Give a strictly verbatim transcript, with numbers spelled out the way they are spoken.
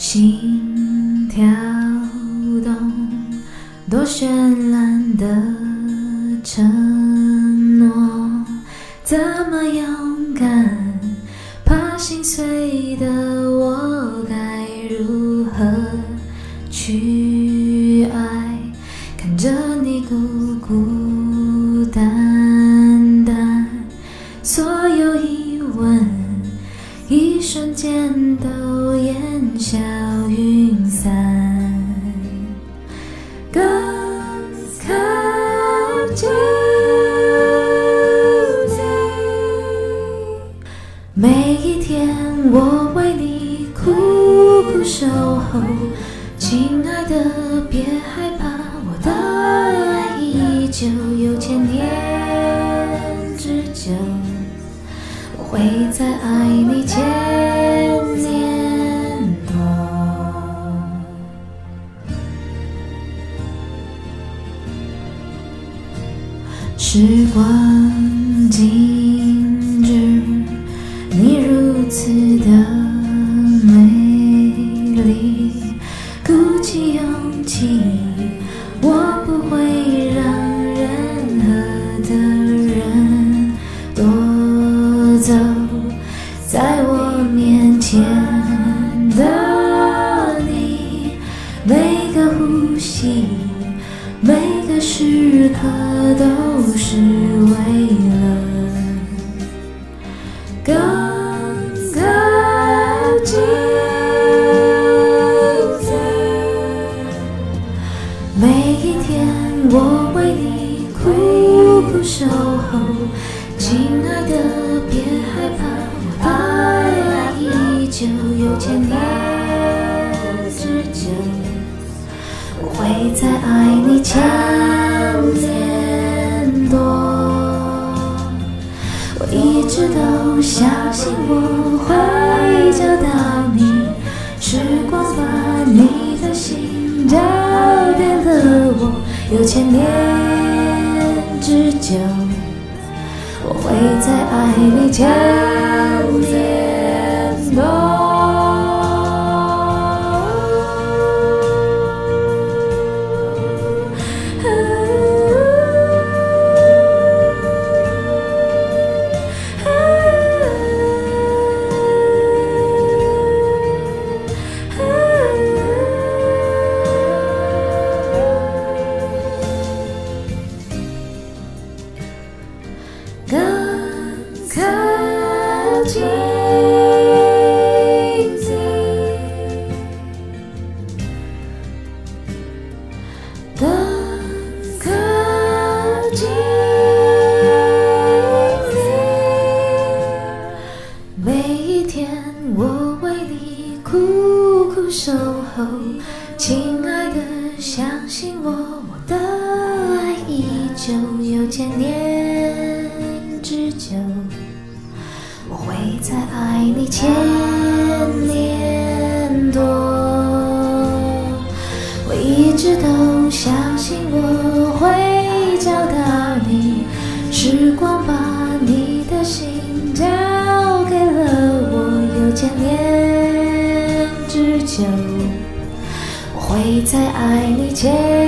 心跳动，多绚烂的承诺，怎么勇敢？怕心碎的我该如何去爱？看着你孤孤单单，所有疑问一瞬间都烟消云散，更靠近你。每一天我为你苦苦守候，亲爱的别害怕，我的爱依旧有千年之久，我会在爱你千年多。时光静止，你如此的美丽，鼓起勇气，我不会让任何的人夺走在我面前的你。每个呼吸，每个时刻都是为了更靠近你。每一天我为你苦苦守候，亲爱的别害怕，我的爱依旧有千年之久，我会在爱你千年多。我一直都相信我会找到你，时光把你的心交给了我，有千年之久，我会在爱你千年多。更靠近你，更靠近你。每一天我为你苦苦守候，亲爱的相信我，我的爱依旧有千年之久，我会在爱你千年多。我一直都相信我会找到你，时光把你的心交给了我，有千年之久，我会在爱你千